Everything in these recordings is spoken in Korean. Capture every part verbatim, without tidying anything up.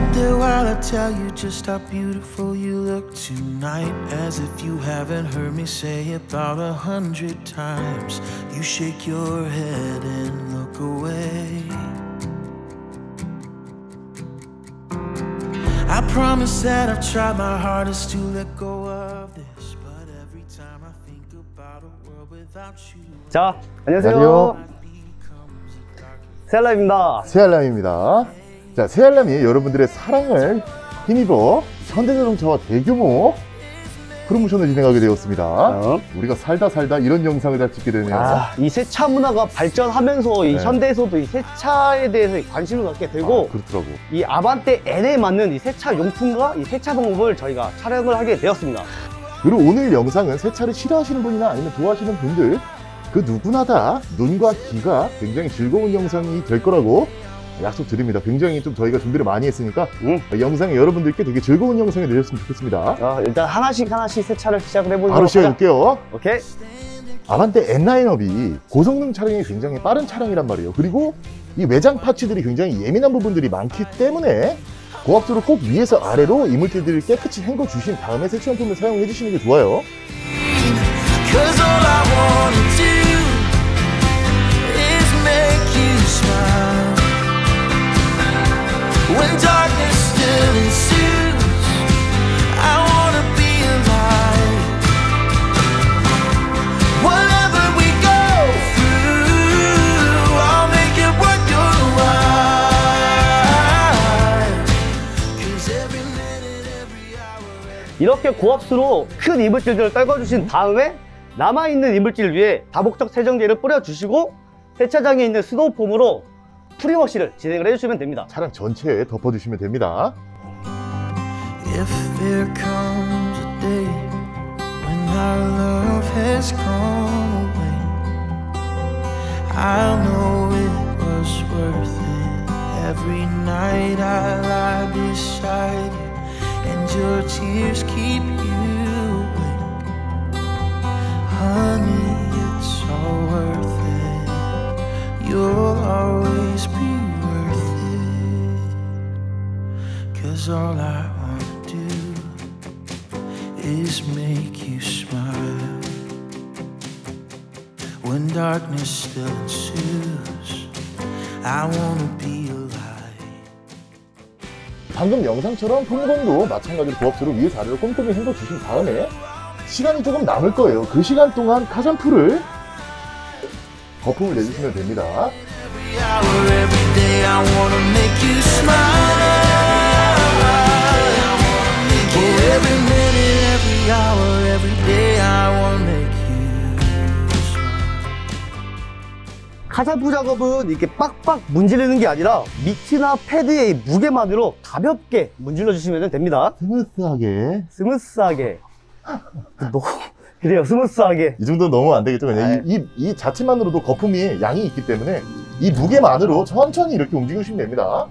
sit there while I tell you just how beautiful you look tonight, as if you haven't heard me say about a hundred times. You shake your head and look away. I promise that I've tried my hardest to let go of this, but every time I think about a world without you. 자, 안녕하세요. 안녕하세요. 새알람입니다. 새알람입니다. 자, 새알람이 여러분들의 사랑을 힘입어 현대자동차와 대규모 프로모션을 진행하게 되었습니다. 어? 우리가 살다 살다 이런 영상을 다 찍게 되네요. 아, 이 세차 문화가 발전하면서 이 네. 현대에서도 이 세차에 대해서 관심을 갖게 되고, 아, 그렇더라고. 이 아반떼 N에 맞는 이 세차 용품과 이 세차 방법을 저희가 촬영을 하게 되었습니다. 그리고 오늘 영상은 세차를 싫어하시는 분이나 아니면 좋아하시는 분들 그 누구나 다 눈과 귀가 굉장히 즐거운 영상이 될 거라고 약속드립니다. 굉장히 좀 저희가 준비를 많이 했으니까 응. 영상이 여러분들께 되게 즐거운 영상이 되셨으면 좋겠습니다. 자, 일단 하나씩 하나씩 세차를 시작을 해보도록 바로 시작해볼게요. 오케이. 아반떼 N 라인업이 고성능 차량이 굉장히 빠른 차량이란 말이에요. 그리고 이 외장 파츠들이 굉장히 예민한 부분들이 많기 때문에 고압수로 꼭 위에서 아래로 이물질들을 깨끗이 헹궈 주신 다음에 세차용품을 사용해 주시는 게 좋아요. Cause all I wanna do is make you smile. When darkness still ensues, I wanna be alive. Whatever we go through, I'll make it worth your while. Cause every minute, every hour. 이렇게 고압수로 큰 이물질들을 떨궈주신 다음에 남아있는 이물질 위에 다목적 세정제를 뿌려주시고 세차장에 있는 스노우폼으로 프리워시를 진행을 해주시면 됩니다. 차량 전체에 덮어주시면 됩니다. If there comes a day when our love has gone away, I'll know it was worth it. Every night I lie beside you and your tears keep you awake. Honey, it's all worth it. You'll always be worth it. Cause all I wanna do is make you smile. When darkness still ensues, I wanna be alive. 방금 영상처럼 풍공도 마찬가지로 고압수로 위에서 아래로 꼼꼼히 헹궈 주신 다음에 시간이 조금 남을 거예요. 그 시간 동안 카샴푸를 거품을 내주시면 됩니다. Every hour, every day, I wanna make you smile. Oh, every minute, every hour, every day, I wanna make you smile. 카샴푸 작업은 이렇게 빡빡 문지르는 게 아니라 미트나 패드의 무게만으로 가볍게 문질러 주시면 됩니다. 스무스하게. 스무스하게. 너무 그래요, 스무스하게. 이 정도는 너무 안 되겠죠. 그냥 이, 이, 이 자체만으로도 거품이 양이 있기 때문에 이 무게만으로 천천히 이렇게 움직이시면 됩니다.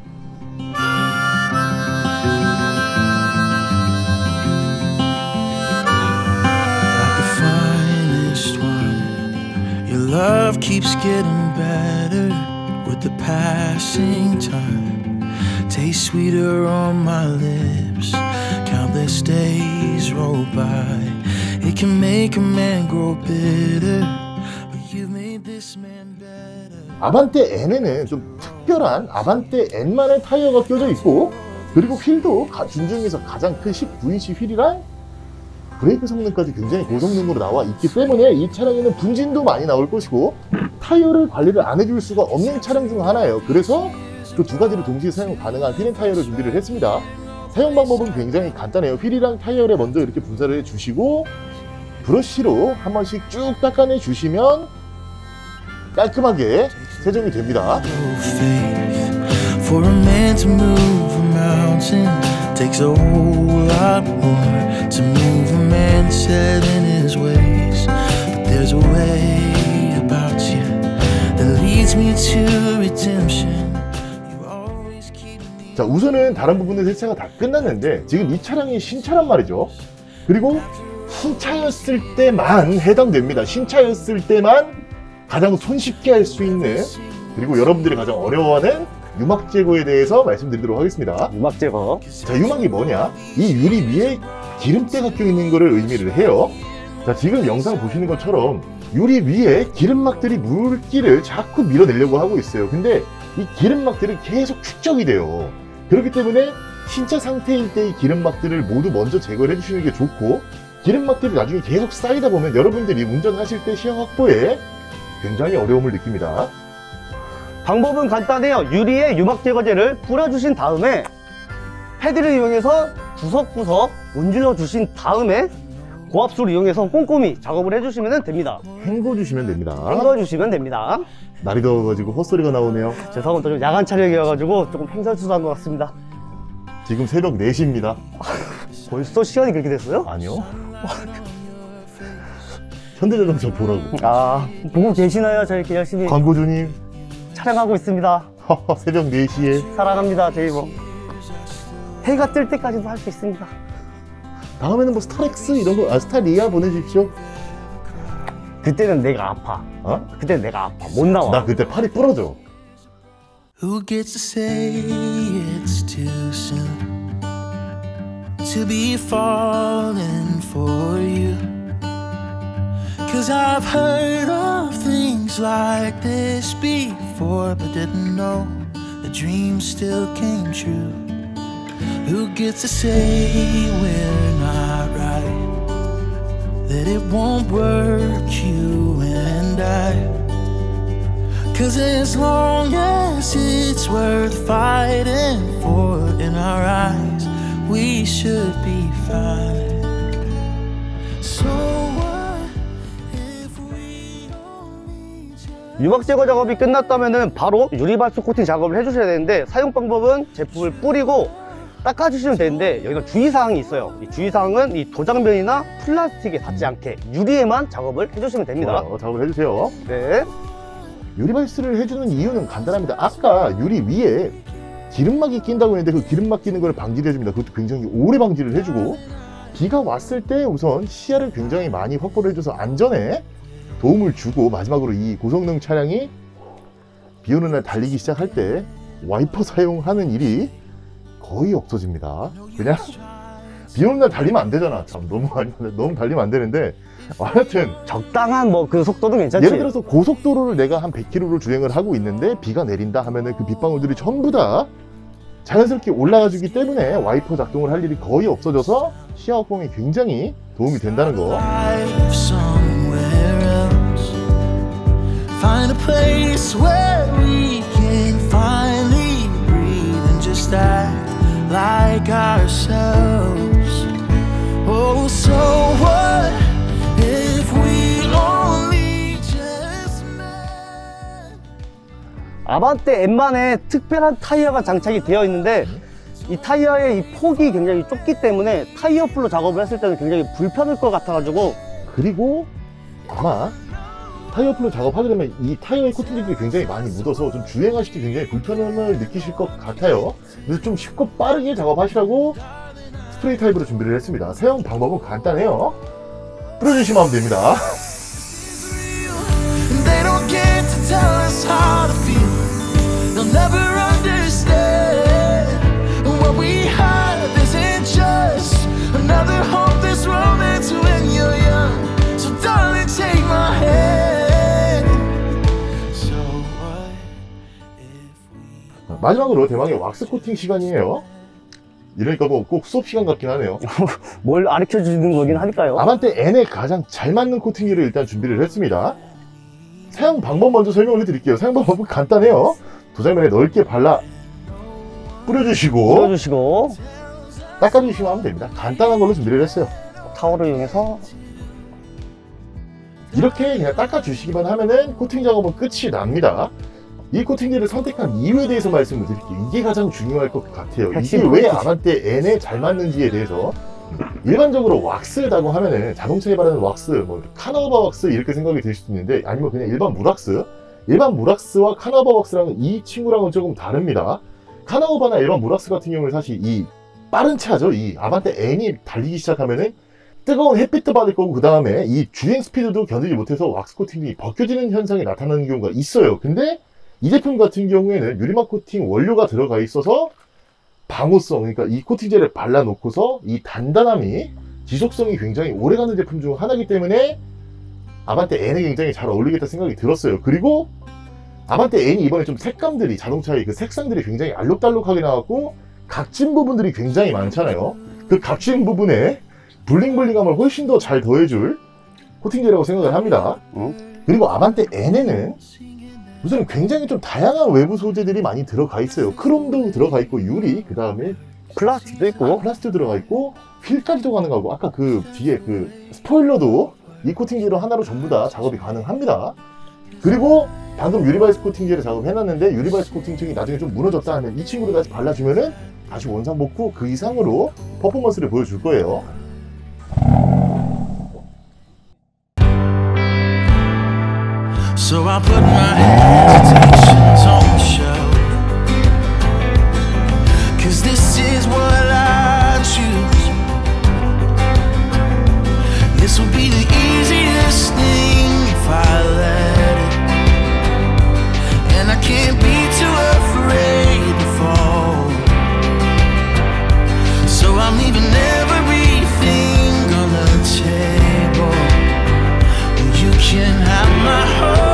Like the finest wine, your love keeps getting better with the passing time. Tastes sweeter on my lips, countless days roll by. It can make a man grow bitter, but you've made this man better. 아반떼 N에는 좀 특별한 아반떼 N만의 타이어가 껴져 있고, 그리고 휠도 가, 중중에서 가장 큰 십구 인치 휠이랑 브레이크 성능까지 굉장히 고성능으로 나와 있기 때문에 이 차량에는 분진도 많이 나올 것이고 타이어를 관리를 안 해줄 수가 없는 차량 중 하나예요. 그래서 그 두 가지를 동시에 사용 가능한 휠 앤 타이어를 준비를 했습니다. 사용 방법은 굉장히 간단해요. 휠이랑 타이어를 먼저 이렇게 분사를 해주시고 브러쉬로 한 번씩 쭉 닦아내 주시면 깔끔하게 세정이 됩니다. For a man to move a mountain takes a whole lot more to move a man set in his ways. But there's a way about you that leads me to redemption. You always keep me. 자, 우선은 다른 부분의 세차가 다 끝났는데 지금 이 차량이 신차란 말이죠. 그리고 신차였을 때만 해당됩니다. 신차였을 때만 가장 손쉽게 할 수 있는, 그리고 여러분들이 가장 어려워하는 유막 제거에 대해서 말씀드리도록 하겠습니다. 유막 제거. 자, 유막이 뭐냐? 이 유리 위에 기름때가 껴있는 거를 의미를 해요. 자, 지금 영상 보시는 것처럼 유리 위에 기름막들이 물기를 자꾸 밀어내려고 하고 있어요. 근데 이 기름막들은 계속 축적이 돼요. 그렇기 때문에 신차 상태일 때 이 기름막들을 모두 먼저 제거를 해주시는 게 좋고, 기름막들이 나중에 계속 쌓이다 보면 여러분들이 운전하실 때 시야 확보에 굉장히 어려움을 느낍니다. 방법은 간단해요. 유리에 유막 제거제를 뿌려주신 다음에 패드를 이용해서 구석구석 문질러 주신 다음에 고압수를 이용해서 꼼꼼히 작업을 해주시면 됩니다. 헹궈주시면 됩니다. 헹궈주시면 됩니다. 날이 더워가지고 헛소리가 나오네요. 죄송합니다. 좀 야간 촬영이어가지고 조금 횡설수설한 것 같습니다. 지금 새벽 네 시입니다. 벌써 시간이 그렇게 됐어요? 아니요. 현대자동차 보라고. 아, 보고 계시나요? 저희 이렇게 열심히 광고주님, 촬영하고 있습니다. 새벽 네 시에. 사랑합니다. 저희 뭐 해가 뜰 때까지도 할 수 있습니다. 다음에는 뭐 스타렉스 이런 거, 아, 스타리아 보내주십시오. 그때는 내가 아파. 어? 그때는 내가 아파. 못 나와. 나 그때 팔이 부러져. Who gets to say it's too soon to be falling for you? Cause I've heard of things like this before, but didn't know the dream still came true. Who gets to say we're not right, that it won't work, you and I? Cause as long as it's worth fighting for in our eyes, we should be fine. So what if we only just... 유막 제거 작업이 끝났다면 바로 유리발수 코팅 작업을 해주셔야 되는데, 사용 방법은 제품을 뿌리고 닦아주시면 되는데, 여기가 주의사항이 있어요. 이 주의사항은 이 도장면이나 플라스틱에 닿지 않게 유리에만 작업을 해주시면 됩니다. 어, 작업을 해주세요. 네. 유리발수를 해주는 이유는 간단합니다. 아까 유리 위에 기름막이 낀다고 했는데 그 기름막 끼는 걸 방지를 해줍니다. 그것도 굉장히 오래 방지를 해주고, 비가 왔을 때 우선 시야를 굉장히 많이 확보를 해줘서 안전에 도움을 주고, 마지막으로 이 고성능 차량이 비 오는 날 달리기 시작할 때 와이퍼 사용하는 일이 거의 없어집니다. 그냥 비 오는 날 달리면 안 되잖아. 참 너무 많이 너무 달리면 안 되는데, 하여튼 적당한 뭐 그 속도는 괜찮지. 예를 들어서 고속도로를 내가 한 백 킬로미터로 주행을 하고 있는데 비가 내린다 하면은 그 빗방울들이 전부 다 자연스럽게 올라가 주기 때문에 와이퍼 작동을 할 일이 거의 없어져서 시야 확보에 굉장히 도움이 된다는 거. life somewhere else. Find a place where we can finally breathe and just act like ourselves. Oh, so what if we only just met? 아반떼 엠만에 특별한 타이어가 장착이 되어 있는데, 이 타이어의 이 폭이 굉장히 좁기 때문에 타이어 풀로 작업을 했을 때는 굉장히 불편할 것 같아가지고, 그리고 아마 타이어 풀로 작업하게 되면 이 타이어의 코팅들이 굉장히 많이 묻어서 좀 주행하실 때 굉장히 불편함을 느끼실 것 같아요. 그래서 좀 쉽고 빠르게 작업하시라고 스프레이 타입으로 준비를 했습니다. 사용 방법은 간단해요. 뿌려주시면 하면 됩니다. They don't get to tell us how to feel. They'll never understand. What we have isn't just another hopeless romance when you're young. So darling, take my hand. So what if we... 마지막으로 대망의 왁스 코팅 시간이에요. 이러니까 뭐 꼭 수업 시간 같긴 하네요. 뭘 가르쳐 주는 거긴 할까요? 아반떼 N에 가장 잘 맞는 코팅기를 일단 준비를 했습니다. 사용 방법 먼저 설명을 해드릴게요. 사용 방법은 간단해요. 도장면에 넓게 발라 뿌려주시고 뿌려주시고 닦아주시면 하면 됩니다. 간단한 걸로 준비를 했어요. 타월을 이용해서 이렇게 그냥 닦아주시기만 하면은 코팅 작업은 끝이 납니다. 이 코팅기를 선택한 이유에 대해서 말씀을 드릴게요. 이게 가장 중요할 것 같아요. 이게 핵심 왜 포인트지. 아반떼 N에 잘 맞는지에 대해서. 일반적으로 왁스라고 하면은 자동차에 바르는 왁스, 뭐 카나바 왁스 이렇게 생각이 들 수도 있는데, 아니면 그냥 일반 물왁스. 일반 물왁스와 카나바 왁스랑은 이 친구랑은 조금 다릅니다. 카나바나 일반 물왁스 같은 경우는 사실 이 빠른 차죠. 이 아반떼 N이 달리기 시작하면은 뜨거운 햇빛도 받을 거고, 그 다음에 이 주행 스피드도 견디지 못해서 왁스 코팅이 벗겨지는 현상이 나타나는 경우가 있어요. 근데 이 제품 같은 경우에는 유리막 코팅 원료가 들어가 있어서 방호성, 그러니까 이 코팅제를 발라놓고서 이 단단함이 지속성이 굉장히 오래가는 제품 중 하나이기 때문에 아반떼 N에 굉장히 잘 어울리겠다 생각이 들었어요. 그리고 아반떼 N이 이번에 좀 색감들이, 자동차의 그 색상들이 굉장히 알록달록하게 나왔고 각진 부분들이 굉장히 많잖아요. 그 각진 부분에 블링블링함을 훨씬 더 잘 더해줄 코팅제라고 생각을 합니다. 어? 그리고 아반떼 N에는 우선 굉장히 좀 다양한 외부 소재들이 많이 들어가 있어요. 크롬도 들어가 있고 유리, 그 다음에 플라스틱도 있고 아, 플라스틱 들어가 있고 휠까지도 가능하고 아까 그 뒤에 그 스포일러도 이 코팅제로 하나로 전부 다 작업이 가능합니다. 그리고 방금 유리바이스 코팅제를 작업해놨는데 유리바이스 코팅층이 나중에 좀 무너졌다 하면 이 친구를 다시 발라주면은 다시 원상복구 그 이상으로 퍼포먼스를 보여줄 거예요. So I put my hesitations on the show, 'cause this is what I choose. This will be the easiest thing if I let it, and I can't be too afraid to fall. So I'm leaving everything on the table. You can have my heart.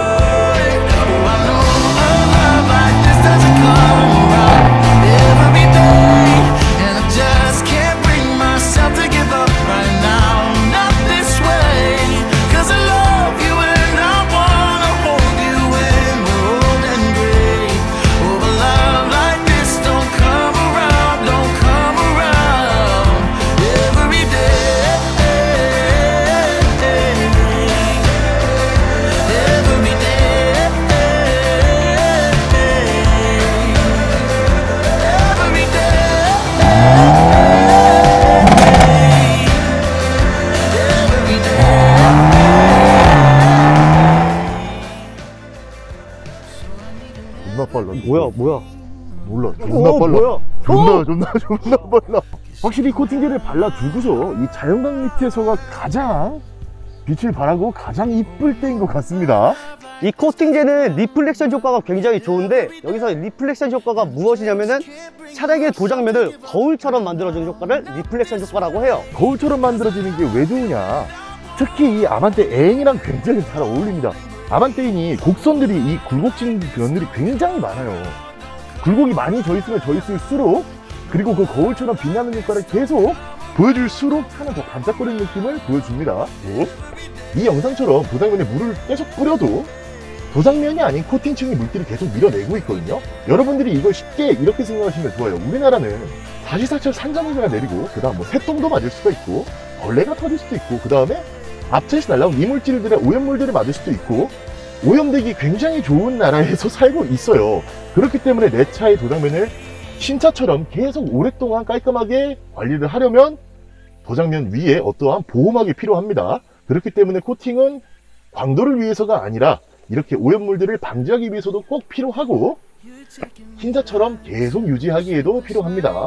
존나 빨라. 뭐야 뭐야 몰라. 존나 어, 빨라. 뭐야? 존나 어! 존나 존나 빨라. 확실히 코팅제를 발라두고서 이 자연광 밑에서가 가장 빛을 발하고 가장 이쁠 때인 것 같습니다. 이 코팅제는 리플렉션 효과가 굉장히 좋은데 여기서 리플렉션 효과가 무엇이냐면은 차량의 도장면을 거울처럼 만들어주는 효과를 리플렉션 효과라고 해요. 거울처럼 만들어지는 게 왜 좋으냐, 특히 이 아반떼 N이랑 굉장히 잘 어울립니다. 아반떼 N이 곡선들이, 이 굴곡진 면들이 굉장히 많아요. 굴곡이 많이 져 있으면 져 있을수록, 그리고 그 거울처럼 빛나는 효과를 계속 보여줄수록 차는 더 반짝거리는 느낌을 보여줍니다. 이 영상처럼 도장면에 물을 계속 뿌려도 도장면이 아닌 코팅층이 물기를 계속 밀어내고 있거든요. 여러분들이 이걸 쉽게 이렇게 생각하시면 좋아요. 우리나라는 사시사철 산자문제가 내리고, 그 다음 뭐 새똥도 맞을 수가 있고, 벌레가 터질 수도 있고, 그 다음에 앞차에서 날라온 이물질들의 오염물들을 맞을 수도 있고, 오염되기 굉장히 좋은 나라에서 살고 있어요. 그렇기 때문에 내 차의 도장면을 신차처럼 계속 오랫동안 깔끔하게 관리를 하려면 도장면 위에 어떠한 보호막이 필요합니다. 그렇기 때문에 코팅은 광도를 위해서가 아니라 이렇게 오염물들을 방지하기 위해서도 꼭 필요하고, 흰자처럼 계속 유지하기에도 필요합니다.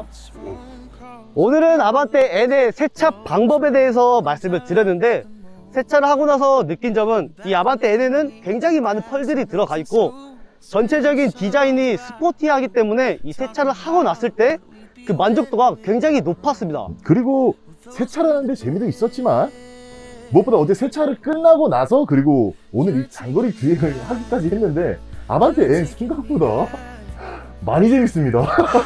오늘은 아반떼 N의 세차 방법에 대해서 말씀을 드렸는데, 세차를 하고 나서 느낀 점은 이 아반떼 N에는 굉장히 많은 펄들이 들어가 있고 전체적인 디자인이 스포티하기 때문에 이 세차를 하고 났을 때 그 만족도가 굉장히 높았습니다. 그리고 세차를 하는데 재미도 있었지만 무엇보다 어제 세차를 끝나고 나서, 그리고 오늘 이 장거리 주행을 하기까지 했는데 아반떼 N 생각보다 많이 재밌습니다.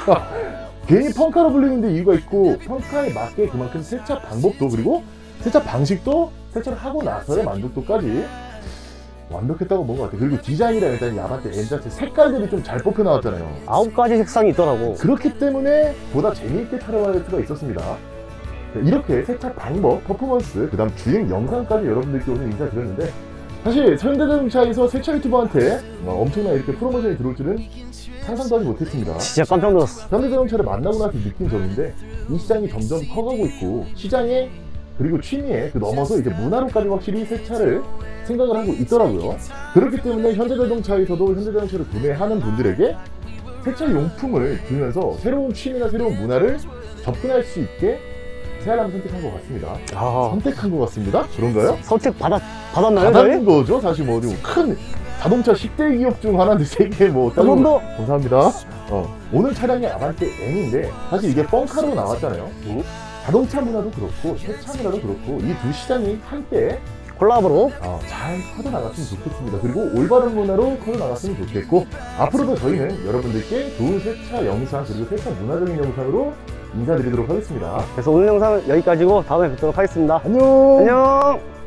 괜히 펑카로 불리는데 이유가 있고, 펑카에 맞게 그만큼 세차 방법도, 그리고 세차 방식도 세차를 하고 나서의 만족도까지 완벽했다고 본 것 같아요. 그리고 디자인이랑 일단 이 아반떼 N 자체 색깔들이 좀 잘 뽑혀 나왔잖아요. 아홉 가지 색상이 있더라고. 그렇기 때문에 보다 재미있게 촬영할 수가 있었습니다. 이렇게 세차 방법, 퍼포먼스, 그 다음 주행 영상까지 여러분들께 오늘 인사드렸는데, 사실 현대자동차에서 세차 유튜버한테 엄청난 이렇게 프로모션이 들어올 줄은 상상도 하지 못했습니다. 진짜 깜짝 놀랐어. 현대자동차를 만나고 나서 느낀 점인데, 이 시장이 점점 커가고 있고, 시장에 그리고 취미에 그 넘어서 이제 문화로까지 확실히 세차를 생각을 하고 있더라고요. 그렇기 때문에 현대자동차에서도 현대자동차를 구매하는 분들에게 세차 용품을 주면서 새로운 취미나 새로운 문화를 접근할 수 있게 세알람을 선택한 것 같습니다. 아, 선택한 것 같습니다. 그런가요? 선택 받았, 받았나요? 받은 저희? 거죠. 사실 뭐 큰 자동차 십 대 기업 중 하나인데 세계 뭐 감사합니다. 감사합니다. 어, 오늘 차량이 아반떼 N인데 사실 이게 뻥카로 나왔잖아요. 음. 자동차 문화도 그렇고 세차 문화도 그렇고 이 두 시장이 한때 콜라보로 어, 잘 커져나갔으면 좋겠습니다. 그리고 올바른 문화로 커져나갔으면 좋겠고 앞으로도 저희는 여러분들께 좋은 세차 영상 그리고 세차 문화적인 영상으로 인사드리도록 하겠습니다. 그래서 오늘 영상은 여기까지고 다음에 뵙도록 하겠습니다. 안녕. 안녕.